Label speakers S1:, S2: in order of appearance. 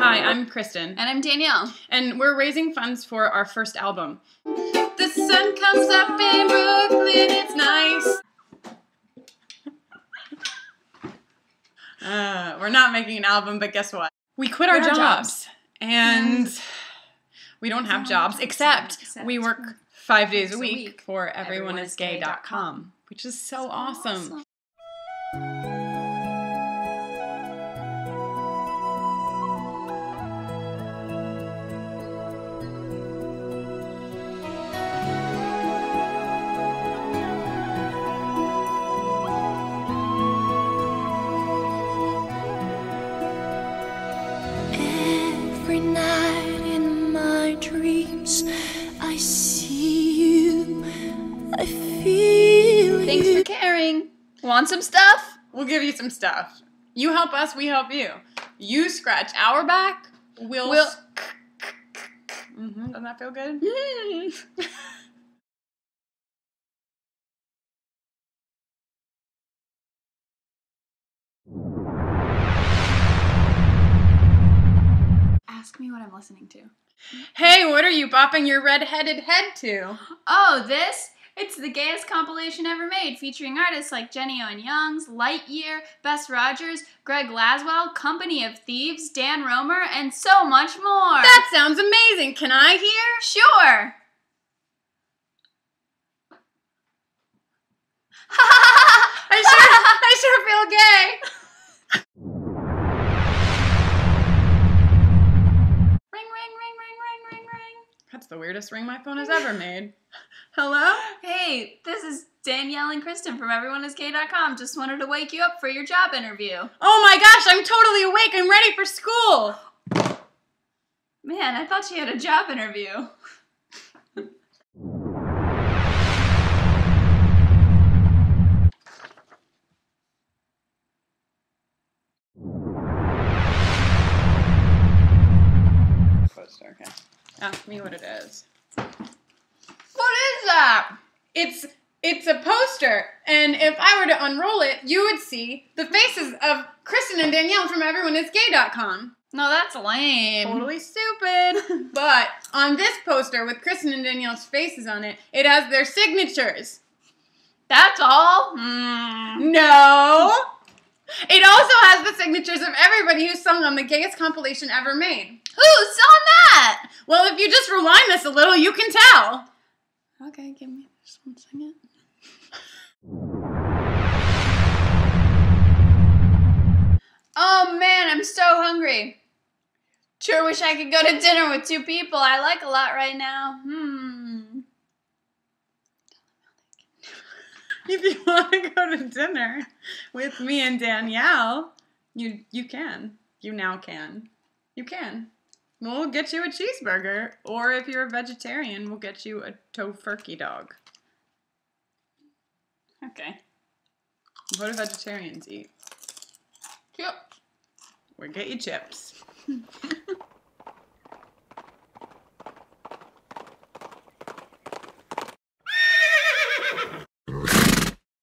S1: Hi, I'm Kristen.
S2: And I'm Danielle.
S1: And we're raising funds for our first album. The sun comes up in Brooklyn, it's nice. We're not making an album, but guess what? We quit our jobs. And we don't have jobs, except we work 5 days a week for owens-reid.com, which is so awesome.
S3: Every night in my dreams, I see you, I feel
S2: Thanks
S3: you.
S2: for caring. Want some stuff?
S1: We'll give you some stuff. You help us, we help you. You scratch our back, we'll Doesn't that feel good?
S2: Ask me what I'm listening to.
S1: Hey, what are you bopping your red-headed head to?
S2: Oh, this? It's the gayest compilation ever made, featuring artists like Jenny Owen Youngs, Lightyear, Bess Rogers, Greg Laswell, Company of Thieves, Dan Romer, and so much more.
S1: That sounds amazing. Can I hear?
S2: Sure.
S1: I sure feel gay.
S2: Ring, ring, ring, ring, ring, ring, ring.
S1: That's the weirdest ring my phone has ever made. Hello?
S2: Hey, this is Danielle and Kristen from owens-reid.com. Just wanted to wake you up for your job interview.
S1: Oh my gosh, I'm totally awake. I'm ready for school.
S2: Man, I thought you had a job interview.
S1: Poster, okay. Ask me what it is.
S2: What is that?
S1: It's a poster, and if I were to unroll it, you would see the faces of Kristen and Danielle from everyoneisgay.com.
S2: No, that's lame.
S1: Totally stupid. But on this poster with Kristen and Danielle's faces on it, it has their signatures.
S2: That's all?
S1: No. It also has the signatures of everybody who sung on the gayest compilation ever made.
S2: Who's on that?
S1: Well, if you just rewind this a little, you can tell.
S2: Okay, give me just 1 second. Oh man, I'm so hungry. Sure wish I could go to dinner with 2 people I like a lot right now.
S1: If you want to go to dinner with me and Danielle, you can. You now can. You can. We'll get you a cheeseburger, or if you're a vegetarian, we'll get you a tofurkey dog.
S2: Okay.
S1: What do vegetarians eat?
S2: Chips.
S1: We'll get you chips.